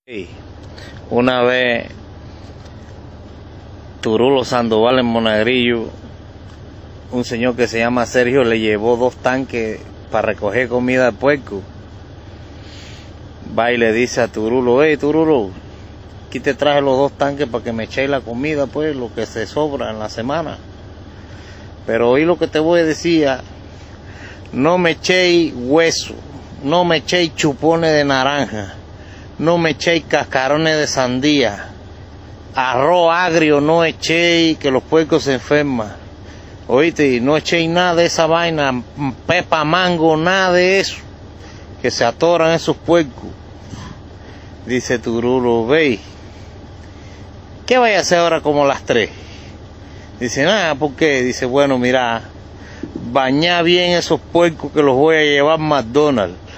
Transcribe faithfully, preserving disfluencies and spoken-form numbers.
Sí. Una vez Turulo Sandoval en Monagrillo, un señor que se llama Sergio le llevó dos tanques para recoger comida de puerco. Va y le dice a Turulo: hey Turulo, aquí te traje los dos tanques para que me echéis la comida, pues, lo que se sobra en la semana. Pero oí lo que te voy a decir, no me echéis hueso, no me echéis chupones de naranja, no me echéis cascarones de sandía, arroz agrio no echéis, que los puercos se enferman. Oíste, no echéis nada de esa vaina, pepa, mango, nada de eso, que se atoran esos puercos. Dice Turulo: ve, ¿qué vaya a hacer ahora como las tres? Dice: nada, ¿por qué? Dice: bueno, mira, bañá bien esos puercos que los voy a llevar a McDonald's.